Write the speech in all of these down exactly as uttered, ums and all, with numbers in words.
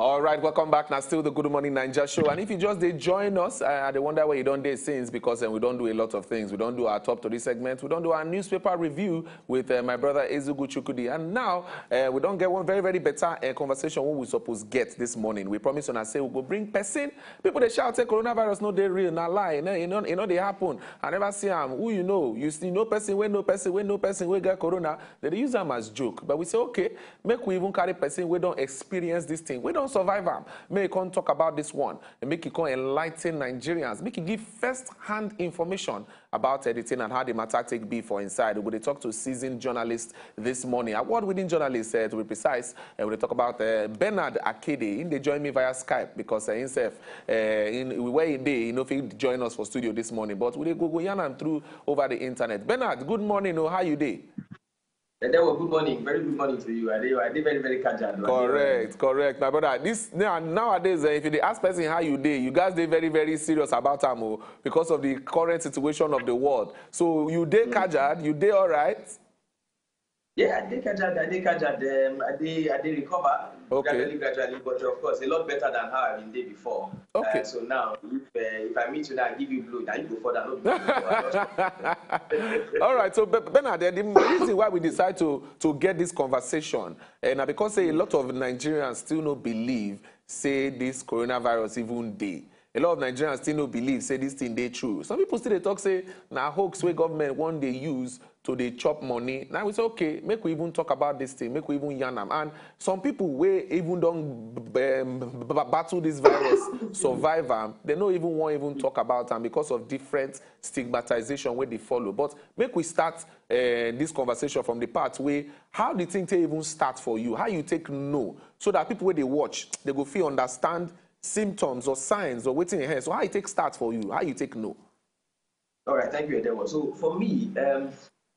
All right, welcome back. Now, still the Good Morning Ninja show. And if you just did join us, uh, I wonder why you don't did since, because uh, we don't do a lot of things. We don't do our top three segment. We don't do our newspaper review with uh, my brother Ezugu Chukudi. And now uh, we don't get one very, very better uh, conversation what we supposed to get this morning. We promise on I say we will bring person. People they shout, say coronavirus no they real, not lie. You know, you know, you know they happen. I never see them. Who you know? You see no person, when no person, when no person, we get corona. They use them as joke. But we say okay, make we even carry person. We don't experience this thing. We don't survive them. Make you come talk about this one and make you come enlighten Nigerians. Make you give first-hand information about editing and how the matter take be for inside. We will talk to seasoned journalists this morning. Award-winning journalists, uh, to be precise. Uh, we will talk about uh, Bernard Akede. He they join me via Skype because uh, himself, uh, in where he day, you know, if he join us for studio this morning. But we go go yarn and through over the internet. Bernard, good morning. Oh, how you day? That was good morning, very good morning to you. I did, I did very, very casual. Correct, correct, my brother. This nowadays, uh, if you ask person how you day, you guys they very, very serious about them because of the current situation of the world. So you day casual, you day all right? Yeah, I did casual, I did casual. Um, I did, I did recover okay. gradually, gradually, but of course a lot better than how I've been there before. Okay. Uh, so now, if uh, if I meet you now, I give you blow, now you go further. All right. So Bernard, the reason why we decide to to get this conversation, and uh, because say, a lot of Nigerians still not believe say this coronavirus even day. A lot of Nigerians still no believe say this thing they true. Some people still they talk say now hoax where government one day use to they chop money. Now we say okay, make we even talk about this thing, make we even yarn them. And some people where even don't um, battle this virus, survive them, they don't even want even talk about them because of different stigmatization where they follow. But make we start uh, this conversation from the part where how the thing they even start for you, how you take no, so that people where they watch, they go feel understand symptoms or signs or waiting in hand. So how you take start for you? How you take no? All right, thank you, Edewo. So for me, um,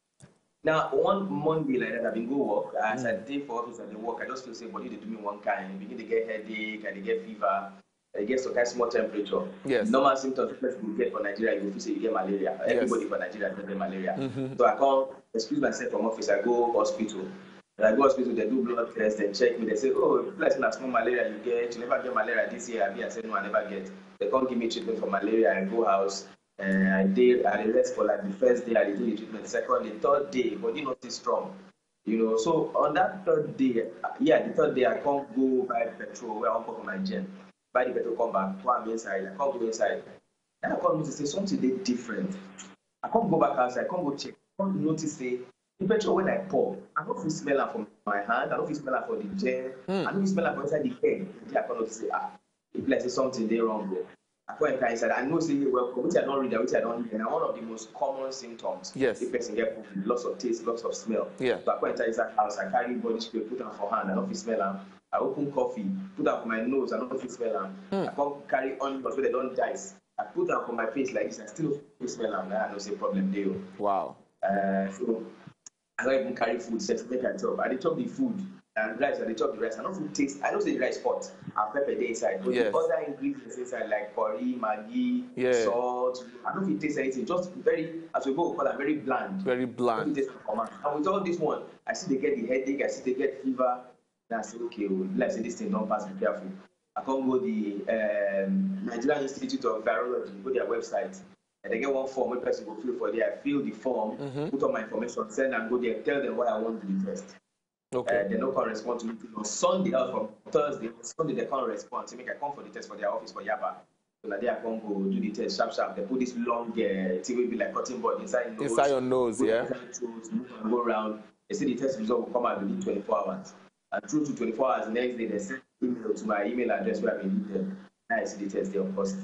now one Monday like that, I've been go work. As mm. I did for office and the work, I just feel say body they do me one kind. I begin to get headache, and they get fever, and they get some kind of small temperature. Yes. Normal symptoms people get for Nigeria, you feel say you get malaria. Yes. Everybody for Nigeria get malaria. Mm-hmm. So I can't excuse myself from office. I go hospital. When I go hospital, they do blood tests, they check me, they say, oh, like not small malaria you get, you never get malaria this year. I said, no, I never get. They can't give me treatment for malaria. I go house, and I did, I rest for like the first day, I did the treatment, the second, the third day, body not too strong. You know, so on that third day, yeah, the third day, I can't go buy petrol where I want to go for my gym. Buy the petrol, come back, go I'm inside, I can't go inside. And I can't notice say something they different. I can't go back outside, I can't go check, I can't notice say, the petrol when I pour, I don't feel smell it from my hand, I don't feel smell it from the gel, mm. I don't feel smell it from inside the head. I cannot say, ah, if like say something they wrong, bro. I go enter inside. I know say well, which I don't read, which I don't read, and one of the most common symptoms. Yes. The person get lots of taste, lots of smell. Yeah. So I go enter inside house, I carry body spray, put them for hand, I don't feel smell them. I open coffee, put them for my nose, I don't feel smell them. Mm. I come carry onions where they don't dice. I put them for my face like this, I still don't feel smell them. I don't say problem there. Wow. Uh, so. I don't even carry food, just make I chop. I dey chop the food and rice, I dey chop the rice. I don't feel taste. I don't say the rice hot. I pepper dey inside. But yes. the other ingredients inside like curry, maggi, yeah. salt, I don't feel taste anything. Just very, as we go, call it very bland. Very bland. Taste and with all this one, I see they get the headache, I see they get fever. Then I say, okay, well, let's say this thing don't pass, be careful. I come go the um, Nigerian Institute of Virology, go their website. And they get one form, one person will fill for there. I fill the form, mm-hmm. put all my information, send and go there, tell them what I want to do first. Okay. Uh, they no can't respond to me on Sunday, or from Thursday. Sunday they can't respond. So make I come for the test for their office for Yaba. So now they are going to go do the test sharp sharp. They put this long uh, thing will be like cutting board inside your nose. Inside your nose, yeah. Throat, go around. They say the test result will come out within twenty-four hours. And through to twenty-four hours, the next day they send email to my email address where I will leave them. Now I see the test they are positive.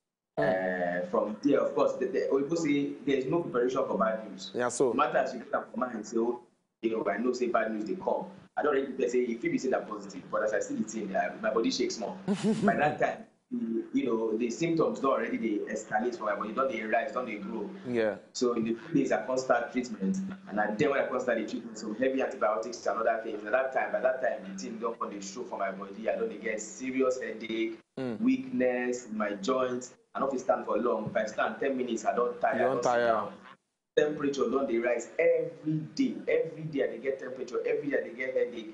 Uh, from there, of course, the, the, people say there is no preparation for bad news. Yeah, so. No matter as you get up for mind and say, oh, you know, I know say bad news they come. I don't really say if you say that positive, but as I see the thing, uh, my body shakes more. By that time, the, you know, the symptoms don't already they escalate for my body, don't they rise, don't they grow. Yeah. So in the few days I can't start treatment, and I, then when I can't start the treatment, so heavy antibiotics and other things. At that time, by that time, the thing don't want to show for my body. I don't get serious headache, mm. weakness in my joints. I don't stand for long. If I stand ten minutes, I don't tire. You don't tire. Temperature don't they rise every day. Every day they get temperature. Every day they get headache.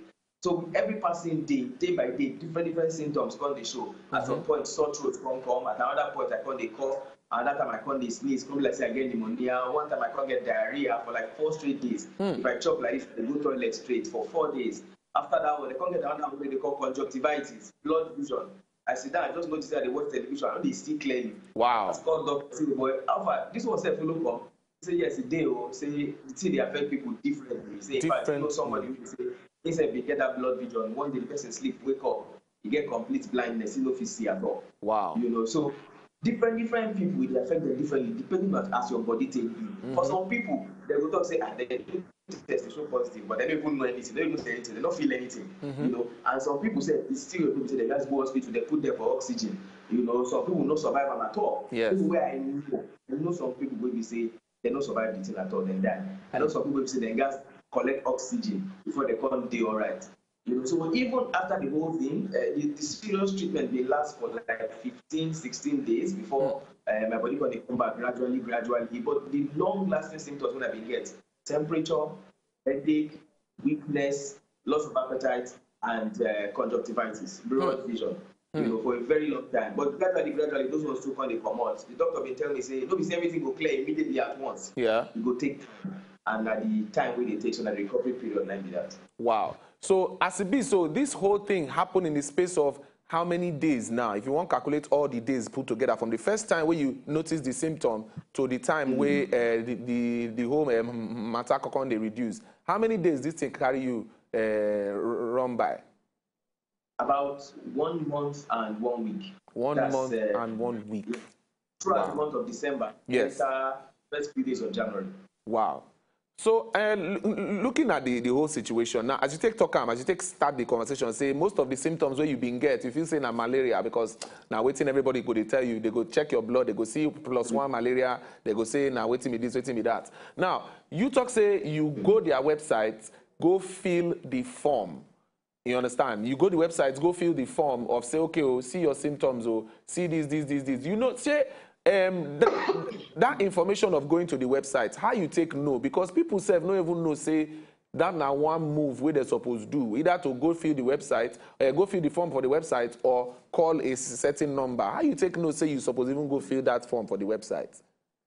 So every passing day, day by day, different different symptoms come dey show. At mm-hmm. some point, sore throat come come. At another point, I come dey cough. Another time, I come dey sneeze. Come like say I get pneumonia. One time, I come get diarrhea for like four straight days. Mm. If I chop like this, I go toilet straight for four days. After that one, they come get another one they call conjunctivitis, blood vision. I sit down, I just notice that they watch television. I know they see clearly. Wow. I called doctor, say, boy, Alpha, this one say follow come. Say yes, it dey. Oh, say the thing they affect people differently. Say in fact, you know somebody who say. Instead of get that blood vision, one day the person sleep, wake up, you get complete blindness, you know if you see at all. Wow. You know, so different different people they affect them differently depending on as your body take be. Mm-hmm. For some people, they will talk say, ah, they do test, they show positive, but they don't even know anything, they don't even say anything, they don't feel anything. Mm-hmm. You know, and some people say it's still people say they just go hospital, they put them for oxygen. You know, some people not survive them at all. Yes. This is where I know. I know some people will be say they don't survive the thing at all, then die. I know some people will say they gas collect oxygen before they come day all right. You know, so even after the whole thing, uh, the, the serious treatment may last for like fifteen, sixteen days before uh, my body can come back gradually, gradually. But the long-lasting symptoms when I get temperature, headache, weakness, loss of appetite, and uh, conjunctivitis, blurred vision. You know, for a very long time. But gradually, gradually, those ones still come come out. The doctor been telling me, say, don't be saying everything will clear immediately at once. Yeah. You go take time. And at the time when they take, so that the recovery period like that. Wow. So as it be, so this whole thing happened in the space of how many days now? If you want to calculate all the days put together from the first time where you notice the symptom to the time mm-hmm. where uh, the, the the whole um, matter can they reduce, how many days this thing carry you uh, run by? About one month and one week. One That's, month uh, and one week. Throughout wow. the month of December. Yes. Enter first few days of January. Wow. So, uh, looking at the, the whole situation, now, as you take talk, as you take start the conversation, say most of the symptoms where you've been get, if you say na malaria, because now waiting everybody go, they tell you, they go check your blood, they go see plus one malaria, they go say, now waiting me this, waiting me that. Now, you talk, say, you go their website, go fill the form. You understand? You go to the website, go fill the form of say, okay, oh, see your symptoms, or oh, see this, this, this, this. You know, say, Um, that, that information of going to the website, how you take no? Because people say no even know, say, that now one move where they're supposed to do, either to go fill the website, uh, go fill the form for the website, or call a certain number. How you take no, say you supposed even go fill that form for the website?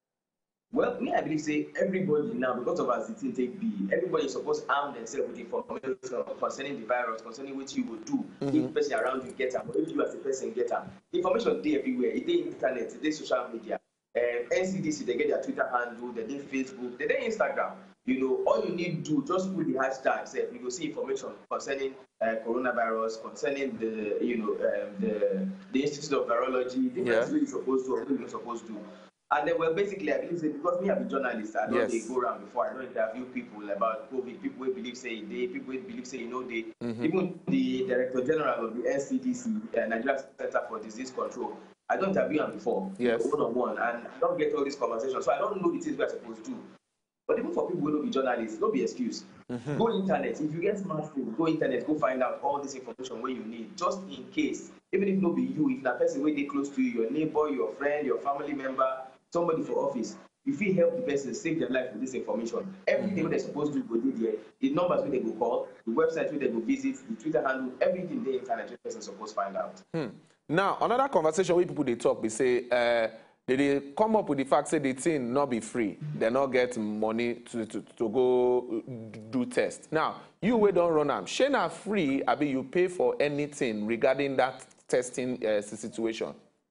Well, me, I believe, say, everybody now, because of as the thing take be, everybody is supposed to arm themselves with information concerning the virus, concerning what you will do. Mm-hmm. If the person around you get them, or if you as a person get them. Information is everywhere. It's the internet, it's the social media. Um, N C D C, they get their Twitter handle, they get Facebook, they get Instagram. You know, all you need to do, just put the hashtag, say, you will see information concerning uh, coronavirus, concerning the, you know, um, the, the Institute of Virology, the yeah. you're supposed to, or what you're not supposed to. And then, well, basically, I believe, say, because me, I'm a journalist, I know yes. they go around before, I don't interview people about COVID, people who believe, say, they, people who believe, say, you know, they, mm-hmm. even the Director General of the N C D C, uh, Nigeria Center for Disease Control, I don't interview them before, yes. one-on-one, and I don't get all these conversations, so I don't know the things we're supposed to do. But even for people who don't be journalists, don't be excuse. Mm-hmm. Go internet. If you get smartphone, go internet, go find out all this information where you need, just in case. Even if not be you, if that person where they close to you, your neighbor, your friend, your family member, somebody for office, if you help the person save their life with this information, everything mm-hmm. they're supposed to go there, the numbers where they go call, the website where they go visit, the Twitter handle, everything the internet the person supposed to find out. Hmm. Now, another conversation where people they talk, they say, uh, they, they come up with the fact that the thing not be free. They not get money to, to, to go do test. Now, you we don't run them. Shey na free, I mean, you pay for anything regarding that testing uh, situation.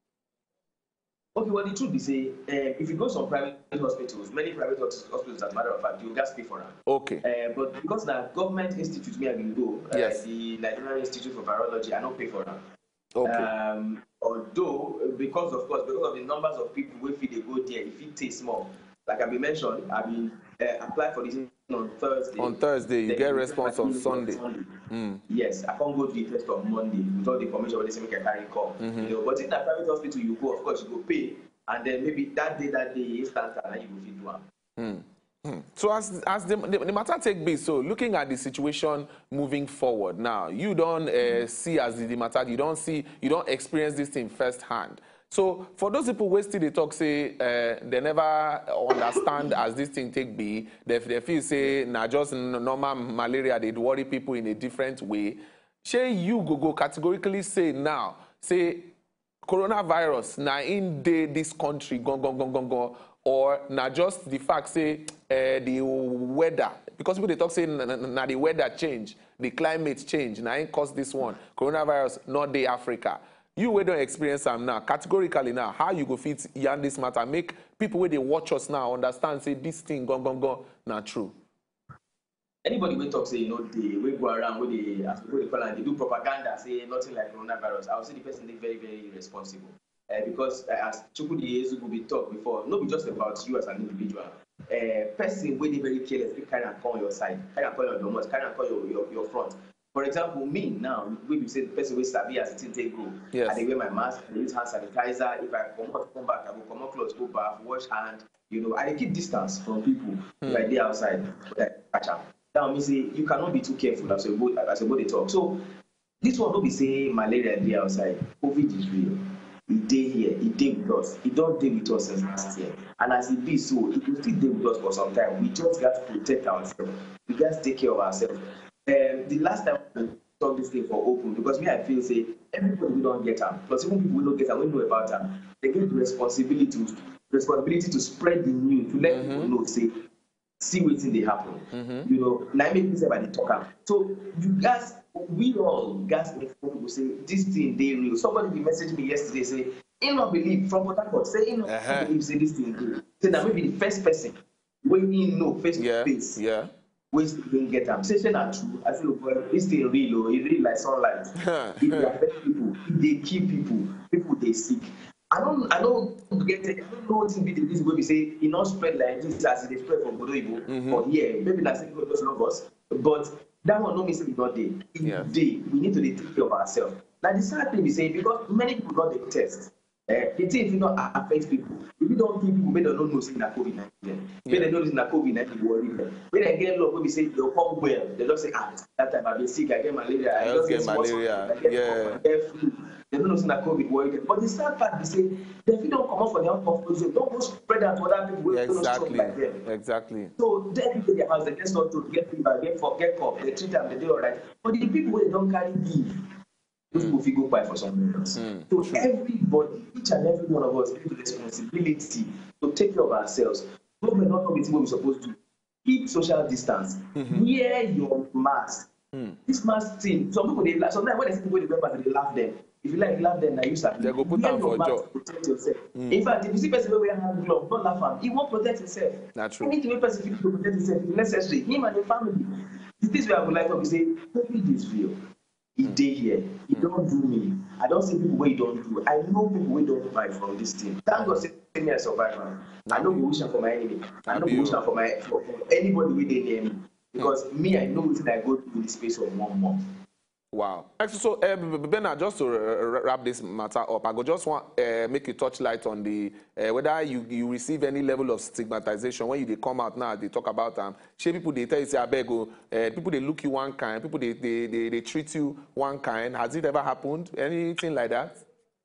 Okay, well, the truth is, say, uh, if you go to some private hospitals, many private hospitals, as a matter of fact, you just pay for them. Okay. Uh, but because the government institute, me I will go, uh, yes. the Nigerian Institute for Virology, I don't pay for them. Okay. Um, although, because of course, because of the numbers of people who feel they go there, if it takes more, like I been mentioned, I been uh, applied for this on Thursday. On Thursday, you get response on Sunday. Sunday. Mm. Yes, I can't go to the test on Monday with all the information where they say make a carry call. Mm-hmm. You know, but in a private hospital, you go, of course, you go pay, and then maybe that day, that day, instant, and then you go feed one. Mm. Hmm. So as, as the, the, the matter take be, so looking at the situation moving forward now, you don't uh, see as the, the matter, you don't see, you don't experience this thing firsthand. So for those people who still they talk say uh, they never understand as this thing take be, they, they feel say na just normal malaria, they worry people in a different way. Shey you go go categorically say now, say coronavirus na in dey this country gone gone gone gone gone, or na just the fact say uh, the weather, because people they talk say na, na, na the weather change, the climate change, na in cause this one, coronavirus not dey Africa. You wey don't experience them now, categorically now, how you go fit yarn this matter, make people where they watch us now understand, say this thing gone, gone, gone, not true. Anybody will talk, say, you know, they will go around with the, as people call it, they do propaganda, say nothing like coronavirus. I would say the person is very, very irresponsible. Uh, because uh, as Chukwudi Ezeugu we talked before, not be just about you as an individual. Uh, person where they very careless, they carry and call your side, carry and call your domus, carry and call your, your, your front. For example, me now, we will say the person will sabi as it take go. Yes. I wear my mask, I use hand sanitizer. If I come out, come back, I will come out close, go back, wash hand. You know, I keep distance from people mm. like they outside. Like, catch up. Now, me say you cannot be too careful as a boat as a body talk. So this one don't be say malaria dey outside. COVID is real. It dey here. It dey with us. It don't dey with us since last year. And as it be so, it will still dey with us for some time. We just got to protect ourselves. We got to take care of ourselves. Um, the last time we talk this thing for open, because me I feel say everybody we don't get them, plus even people we don't get them, we know about them. They get the responsibility to responsibility to spread the news, to let mm-hmm. people know, say, see what thing they happen. Mm-hmm. You know, now make me say about the talker. So you guys, we all guys people say this thing they real. Somebody be messaged me yesterday say, "I not believe from Port Harcourt, say I not uh-huh. believe say this thing real." Say that maybe the first person when you know face yeah. to face. Yeah. Ways to get them. Say, say not true. I feel well, this thing real, or it real like sunlight. It they affect people, it they kill people, people they sick. I don't, I don't get it. I don't know what to be the reason where we say it not spread like this as it spread from Bodo Igbo mm-hmm. or here. Maybe that's a good person of us, but that one no mean say it's not there. It's yeah. there. We need to take care of ourselves. Now the sad thing we say because many people don't take test. Uh, the thing if you not affect people, if you don't kill people, they don't know say na COVID nineteen. When they know it's na COVID nineteen, worry them. When they get low, when we say they'll come well, they don't say ah that time I've been sick, I get malaria, I, I just get, get malaria. I get yeah. Get flu. They don't know it's na COVID, worry them. But the sad part is say if you don't come up for their own comfort zone, don't go spread that to other people. Yeah, exactly. Like them. Exactly. So they people their house, they just not to get fever, get for get cough, they treat them, they do all right. But the people they don't carry give. Those people mm. go buy for some reasons. Mm. So True. Everybody, each and every one of us, have the responsibility to take care of ourselves. Government not committing what we're supposed to. Keep social distance. Mm-hmm. Wear your mask. Mm. This mask thing, some people they laugh. Sometimes when they see people they wear mask, they laugh them. If you like laugh them, now you start. They go put wear your mask job. to protect yourself. Mm. In fact, if you see person who wear hand glove, don't laugh at him. He won't protect himself. That's true. You need to make person feel to protect himself if necessary. Him and the family. This is where I would like to say, COVID is real. It day here. It don't do me. I don't see people where you don't do. I know people where don't buy from this thing. Thank God, say me I survive, man. I know wish for my enemy. I know wish for my for anybody where they near me. Because mm. me, I know what I go through the space of one month. Wow. So, uh, Bernard, just to uh, wrap this matter up, I go just want uh, make you touch light on the uh, whether you, you receive any level of stigmatization when you they come out now. They talk about um, shey people they tell you say I beg you, uh, people they look you one kind, people they, they they they treat you one kind. Has it ever happened? Anything like that?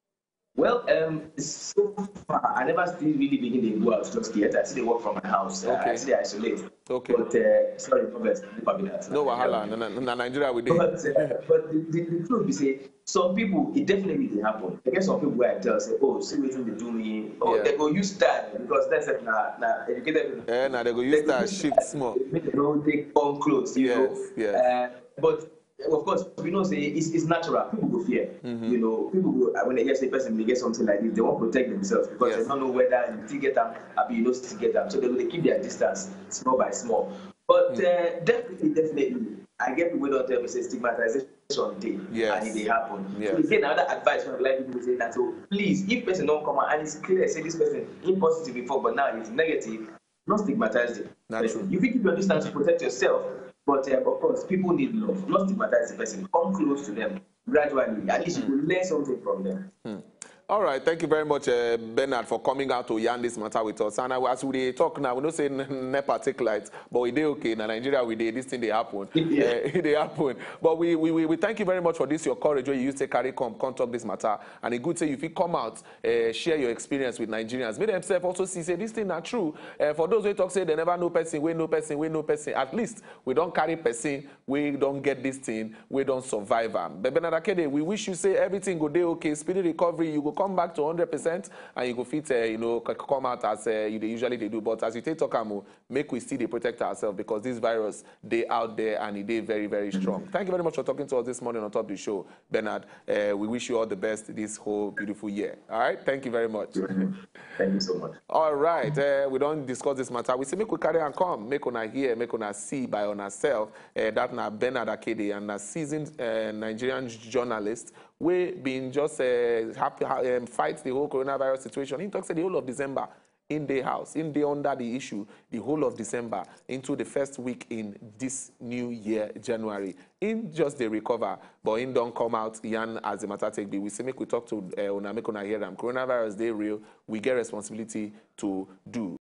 Well, um, so far, I never still really begin to go out just yet. I still work from my house. Okay. Uh, I still isolate. Okay. But, uh, sorry, Robert, no wahala. No, no, no, Nigeria we did. But, uh, but the, the, the truth is, say, some people, it definitely did happen. I guess some people where I tell, say, oh, see what they do me. Oh, yeah. They go use that because that's it, nah, nah, educated. Yeah, now they go use that shift small. They don't take on clothes, you yes, know. Yes. Uh, but, of course, we know say it's, it's natural. People go fear. Mm-hmm. You know, people go when they get a person they get something like this, they won't protect themselves because yes. they don't know whether you still get them, or you know still get them. So they will keep their distance small by small. But mm. uh, definitely, definitely, I get people don't tell me say stigmatization day yes. and it they happen. Yes. So again, another advice from like people say that so please, if person don't come out and it's clear, say this person is positive before, but now it's negative, not stigmatize it. You keep your distance to protect yourself. But uh, of course, people need love. Not stigmatize the person. Come close to them gradually. At least you will learn something from them. Mm. All right, thank you very much, uh, Bernard, for coming out to yarn this matter with us. And as we talk now, we don't say NEPA take lights, but we did okay. In Nigeria, we did this thing, they happen. Yeah. Uh, they happen. But we, we, we thank you very much for this, your courage, where you used to carry come, come talk this matter. And a good say, if you come out, uh, share your experience with Nigerians. Make themselves also see, say, this thing not true. Uh, for those who talk, say, they never know person, we know person, we know person. At least we don't carry person, we don't get this thing, we don't survive. But Bernard Akede, we wish you say everything go day okay, speedy recovery, you go come back to one hundred percent and you go fit, uh, you know, come out as uh, you usually they do. But as you take talk, make we still they protect ourselves because this virus, they out there and it is very, very strong. Thank you very much for talking to us this morning on top of the show, Bernard. Uh, we wish you all the best this whole beautiful year. All right? Thank you very much. Thank you so much. All right. Uh, we don't discuss this matter. We say make we carry and come, make una hear, make una see by on ourselves. Uh, that na Bernard Akede and a seasoned uh, Nigerian journalist. We been just uh, happy, um, fight the whole coronavirus situation. He talks the whole of December in the house, in the under the issue, the whole of December into the first week in this new year, January. In just the recover, but in don't come out, Yan, as the matter take be. We say make we talk to uh, una, make una hear them. Coronavirus, they real. We get responsibility to do.